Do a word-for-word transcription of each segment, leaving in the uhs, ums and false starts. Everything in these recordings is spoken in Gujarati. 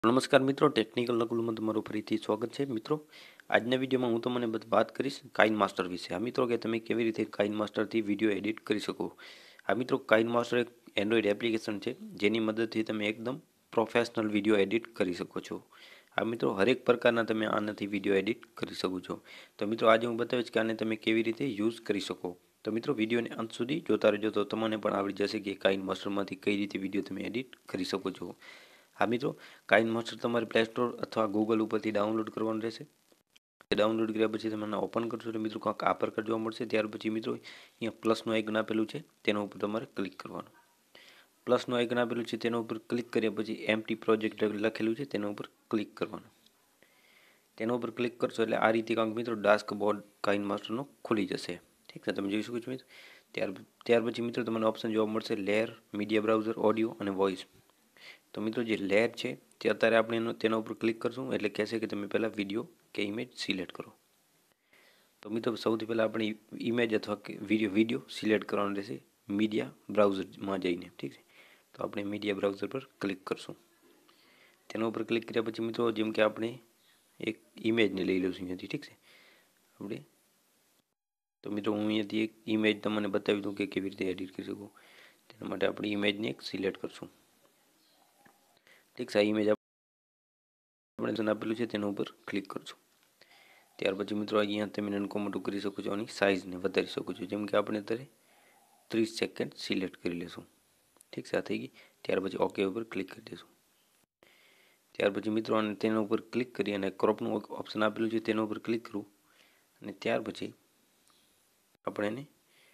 નમસ્કાર મિત્રો, ટેકનિકલ નકુલમાં તમારું ફરીથી સ્વાગત છે. મિત્રો, આજના વિડીયોમાં હું તમને બધ વાત કરીશ કાઇન માસ્ટર વિશે. આ મિત્રો કે તમે કેવી રીતે કાઇન માસ્ટરથી વિડીયો એડિટ કરી શકો. આ મિત્રો કાઇન માસ્ટર એક એન્ડ્રોઈડ એપ્લિકેશન છે જેની મદદથી તમે એકદમ પ્રોફેશનલ વિડીયો એડિટ કરી શકો છો. આ મિત્રો હરેક પ્રકારના તમે આનાથી વિડીયો એડિટ કરી શકો છો. તો મિત્રો આજે હું બતાવીશ કે આને તમે કેવી રીતે યુઝ કરી શકો. તો મિત્રો વિડીયોને અંત સુધી જોતા રહેજો તો તમને પણ આવડી જશે કે કાઇન માસ્ટરમાંથી કઈ રીતે વિડીયો તમે એડિટ કરી શકો છો. હા મિત્રો, કાઇન માસ્ટર તમારે પ્લે સ્ટોર અથવા ગૂગલ ઉપરથી ડાઉનલોડ કરવાનું રહેશે. ડાઉનલોડ કર્યા પછી તમે ઓપન કરશો એટલે મિત્રો કાંક આ પ્રકાર જોવા મળશે. ત્યાર પછી મિત્રો અહીંયા પ્લસનું આઇકન આપેલું છે તેના ઉપર તમારે ક્લિક કરવાનું. પ્લસનું આઇકન આપેલું છે તેના ઉપર ક્લિક કર્યા પછી એમટી પ્રોજેક્ટ લખેલું છે તેના ઉપર ક્લિક કરવાનું. તેના ઉપર ક્લિક કરશો એટલે આ રીતે કાંક મિત્રો ડાસ્ક બોર્ડ કાઇન માસ્ટરનો ખુલી જશે. ઠીક છે, તમે જોઈ શકો છો મિત્રો. ત્યાર ત્યાર પછી મિત્રો તમને ઓપ્શન જોવા મળશે લેયર, મીડિયા બ્રાઉઝર, ઓડિયો અને વોઇસ. તો મિત્રો જે લેયર છે તે અત્યારે આપણે એનો તેના ઉપર ક્લિક કરશું એટલે કહેશે કે તમે પહેલાં વિડીયો કે ઇમેજ સિલેક્ટ કરો. તો મિત્રો સૌથી પહેલાં આપણે ઇમેજ અથવા કે વિડીયો વિડીયો સિલેક્ટ કરવાનું રહેશે મીડિયા બ્રાઉઝરમાં જઈને. ઠીક છે, તો આપણે મીડિયા બ્રાઉઝર પર ક્લિક કરશું. તેના ઉપર ક્લિક કર્યા પછી મિત્રો જેમ કે આપણે એક ઇમેજને લઈ લઈશું અહીંયાથી. ઠીક છે, આપણે તો મિત્રો હું અહીંયાથી એક ઇમેજ તમને બતાવી દઉં કે કેવી રીતે એડિટ કરી શકું. તેના માટે આપણે ઇમેજને એક સિલેક્ટ કરશું. ઠીક છે, આ ઇમેજ આપણે આપેલું છે તેના ઉપર ક્લિક કરશું. ત્યાર પછી મિત્રો અહીંયા તમે નાનું મોટું કરી શકો છો, આની સાઇઝને વધારી શકો છો. જેમ કે આપણે અત્યારે ત્રીસ સેકન્ડ સિલેક્ટ કરી લેશું. ઠીક છે, આ થઈ ગઈ. ત્યાર પછી ઓકે ઉપર ક્લિક કરી દઈશું. ત્યાર પછી મિત્રો અને તેના ઉપર ક્લિક કરી અને ક્રોપનું ઓપ્શન આપેલું છે તેના ઉપર ક્લિક કરવું અને ત્યાર પછી આપણે એને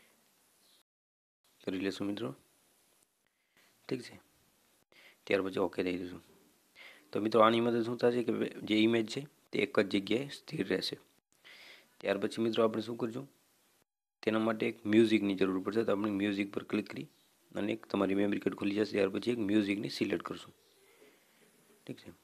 કરી લેશું મિત્રો. ઠીક છે, ત્યાર પછી ઓકે દઈ દઈશું. તો મિત્રો આની મદદ શું થશે કે જે ઇમેજ છે તે એક જ જગ્યાએ સ્થિર રહેશે. ત્યાર પછી મિત્રો આપણે શું કરશું, તેના માટે એક મ્યુઝિકની જરૂર પડશે. તો આપણે મ્યુઝિક પર ક્લિક કરી અને એક તમારી મેમરી કાર્ડ ખુલી જશે. ત્યાર પછી એક મ્યુઝિકની સિલેક્ટ કરશું. ઠીક છે,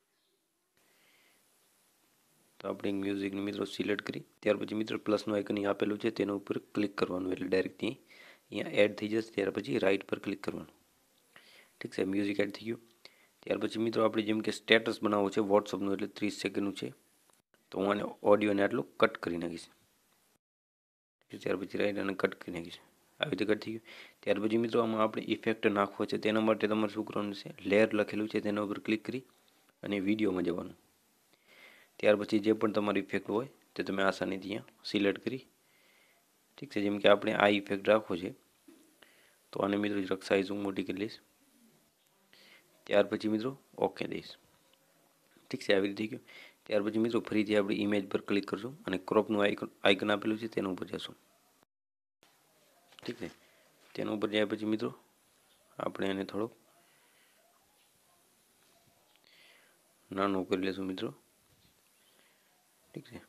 તો આપણે એક મ્યુઝિકની મિત્રો સિલેક્ટ કરી ત્યાર પછી મિત્રો પ્લસનું આઇકન આપેલું છે તેના ઉપર ક્લિક કરવાનું એટલે ડાયરેક્ટ ત્યાં અહીંયા એડ થઈ જશે. ત્યાર પછી રાઇટ પર ક્લિક કરવાનું. ઠીક છે, મ્યુઝિક એડ થઈ ગયું. ત્યાર પછી મિત્રો આપણે જેમ કે સ્ટેટસ બનાવવું છે વોટ્સઅપનું એટલે ત્રીસ સેકન્ડનું છે તો હું આને ઓડિયોને આટલું કટ કરી નાખીશ. ત્યાર પછી રાઈટ અને કટ કરી નાખીશ. આવી રીતે કટ થઈ ગયું. ત્યાર પછી મિત્રો આમાં આપણે ઇફેક્ટ નાખવો છે તેના માટે તમારે શું કરવાનું છે, લેયર લખેલું છે તેના ઉપર ક્લિક કરી અને વિડીયોમાં જવાનું. ત્યાર પછી જે પણ તમારી ઇફેક્ટ હોય તે તમે આસાનીથી અહીંયા સિલેક્ટ કરી. ઠીક છે, જેમ કે આપણે આ ઇફેક્ટ રાખવો છે તો આને મિત્રો જરાક સાઇઝ હું મોટી કરી લઈશ. ત્યાર પછી મિત્રો ઓકે દઈશ. ઠીક છે, આવી રીતે થઈ ગયું. ત્યાર પછી મિત્રો ફરીથી આપણે ઇમેજ પર ક્લિક કરશું અને ક્રોપનું આઇકન આઇકન આપેલું છે તેના ઉપર જશું. ઠીક છે, તેના ઉપર જાય પછી મિત્રો આપણે એને થોડો નાનું કરી લઈશું મિત્રો. ઠીક છે,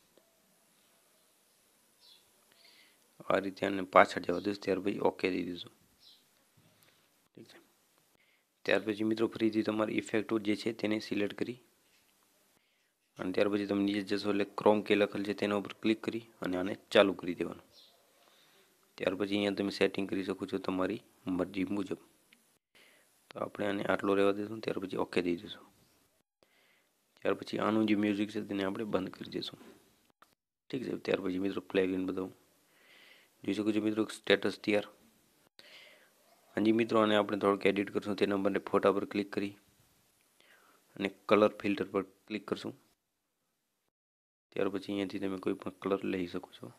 આ રીતે આને પાછળ જવા દઈશું. ત્યાર પછી ઓકે દઈ દઈશું. ઠીક છે, ત્યાર પછી મિત્રો ફરીથી તમારી ઇફેક્ટ જે છે તેને સિલેક્ટ કરી અને ત્યાર પછી તમે નીચે જશો એટલે ક્રોમ કે લખેલ છે તેના ઉપર ક્લિક કરી અને આને ચાલુ કરી દેવાનું. ત્યાર પછી અહીંયા તમે સેટિંગ કરી શકો છો તમારી મરજી મુજબ. તો આપણે આને આટલો રહેવા દઈશું. ત્યાર પછી ઓકે દઈ દઈશું. ત્યાર પછી આનું જે મ્યુઝિક છે તેને આપણે બંધ કરી દઈશું. ઠીક છે, ત્યાર પછી મિત્રો પ્લે કરીને બતાવું. જોઈ શકો છો મિત્રો સ્ટેટસ તૈયાર. હાજી મિત્રો આને આપણે થોડુંક એડિટ કરશું. તે નંબરને ફોટા પર ક્લિક કરી અને કલર ફિલ્ટર પર ક્લિક કરશું. ત્યાર પછી અહીંયાથી તમે કોઈ પણ કલર લઈ શકો છો.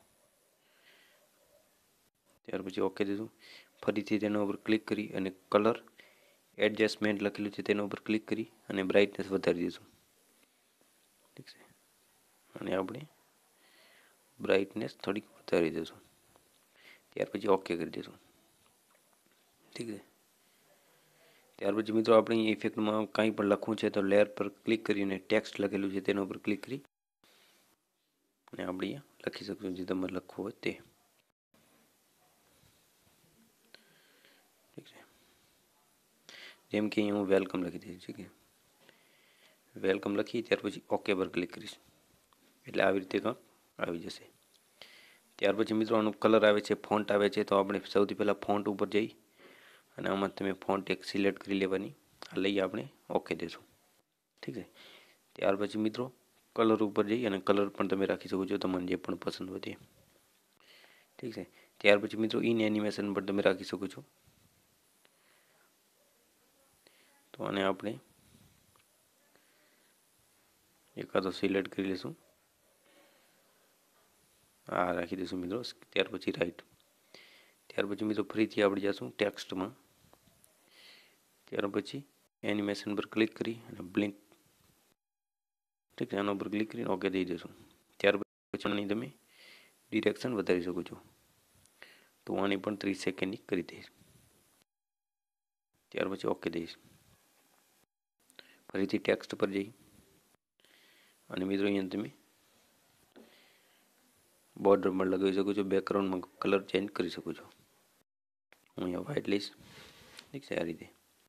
ત્યાર પછી ઓકે દઈશું. ફરીથી તેના ઉપર ક્લિક કરી અને કલર એડજસ્ટમેન્ટ લખેલું છે તેના ઉપર ક્લિક કરી અને બ્રાઇટનેસ વધારી દઈશું. ઠીક છે, અને આપણે બ્રાઇટનેસ થોડીક વધારી દઈશું. ત્યાર પછી ઓકે કરી દઈશું. ઠીક છે, ત્યાર પછી મિત્રો આપણે ઇફેક્ટમાં કંઈ પણ લખવું છે તો લેયર પર ક્લિક કરીને ટેક્સ્ટ લખેલું છે તેના ઉપર ક્લિક કરી અને આપણે અહીંયા લખી શકશું જે તમારે લખવું હોય તે. ઠીક છે, જેમ કે અહીંયા હું વેલકમ લખી દઈશ. ઠીક છે, વેલકમ લખી ત્યાર પછી ઓકે પર ક્લિક કરીશ એટલે આવી રીતે કાંક આવી જશે. ત્યાર પછી મિત્રો આનો કલર આવે છે, ફોન્ટ આવે છે. તો આપણે સૌથી પહેલાં ફોન્ટ ઉપર જઈ અને આમાં તમે ફોન્ટ એક સિલેક્ટ કરી લેવાની. આ લઈએ આપણે ઓકે દઈશું. ઠીક છે। ત્યાર પછી મિત્રો કલર ઉપર જઈ અને કલર પણ તમે રાખી શકો છો તમને જે પણ પસંદ હોય તે, ઠીક છે। ત્યાર પછી મિત્રો ઇન એનિમેશન પર તમે રાખી શકો છો। તો આને આપણે એકાદો સિલેક્ટ કરી લઈશું, આ રાખી દઈશું મિત્રો। ત્યાર પછી રાઈટ, ત્યાર પછી મિત્રો ફરીથી આપણે જઈશું ટેક્સ્ટમાં, ત્યાર પછી એનિમેશન પર ક્લિક કરી અને બ્લિંક, ઠીક છે, આના ઉપર ક્લિક કરીને ઓકે દઈ દેશું। ત્યાર પછી આની તમે ડિરેક્શન વધારી શકો છો, તો આની પણ ત્રીસ સેકન્ડની કરી દઈશ। ત્યાર પછી ઓકે દઈશ, ફરીથી ટેક્સ્ટ પર જઈ અને મિત્રો અહીંયા તમે બોર્ડરમાં લગાવી શકો છો, બેકગ્રાઉન્ડમાં કલર ચેન્જ કરી શકો છો। હું અહીંયા વ્હાઇટ લઈશ, ઠીક છે, આ રીતે।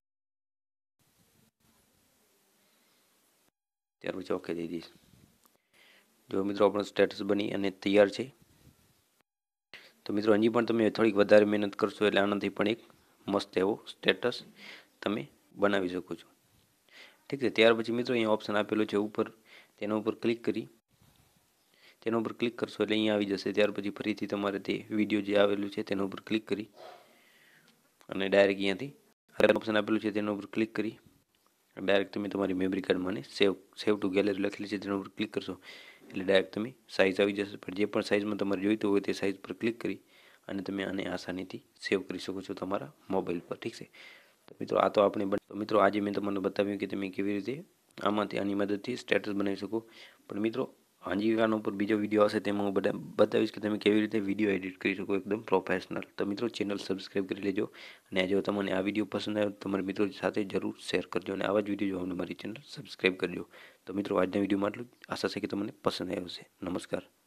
ત્યાર પછી ઓકે દઈ દઈશ। જો મિત્રો આપણો સ્ટેટસ બની અને તૈયાર છે। તો મિત્રો હજી પણ તમે થોડીક વધારે મહેનત કરશો એટલે આનાથી પણ એક મસ્ત એવો સ્ટેટસ તમે બનાવી શકો છો, ઠીક છે। ત્યાર પછી મિત્રો અહીંયા ઓપ્શન આપેલું છે ઉપર, તેના ઉપર ક્લિક કરી તેના ઉપર ક્લિક કરશો એટલે અહીંયા આવી જશે। ત્યાર પછી ફરીથી તમારે તે વિડીયો જે આવેલું છે તેના ઉપર ક્લિક કરી અને ડાયરેક્ટ અહીંયાથી ઓપ્શન આપેલું છે તેના ઉપર ક્લિક કરી ડાયરેક્ટ તમે તમારી મેમરી કાર્ડમાં અને સેવ સેવ ટુ ગેલેરી લખેલી છે તેના ઉપર ક્લિક કરશો એટલે ડાયરેક્ટ તમે સાઇઝ આવી જશે। પણ જે પણ સાઇઝમાં તમારે જોઈતું હોય તે સાઇઝ પર ક્લિક કરી અને તમે આને આસાનીથી સેવ કરી શકો છો તમારા મોબાઈલ પર, ઠીક છે। તો મિત્રો આ તો આપણે તો મિત્રો આજે મેં તમને બતાવ્યું કે તમે કેવી રીતે આમાંથી આની મદદથી સ્ટેટસ બનાવી શકો। પણ મિત્રો હજી આના ઉપર બીજો વિડીયો આવશે તેમાં હું બધા બતાવીશ કે તમે કેવી રીતે વિડીયો એડિટ કરી શકો એકદમ પ્રોફેશનલ। તો મિત્રો ચેનલ સબસ્ક્રાઈબ કરી લેજો અને જો તમને આ વિડીયો પસંદ આવ્યો તો તમારા મિત્રો સાથે જરૂર શેર કરજો અને આવા જ વિડીયો જોવા મારી ચેનલ સબસ્ક્રાઈબ કરજો। તો મિત્રો આજના વિડીયોમાં આટલું જ, આશા છે કે તમને પસંદ આવ્યો હશે। નમસ્કાર।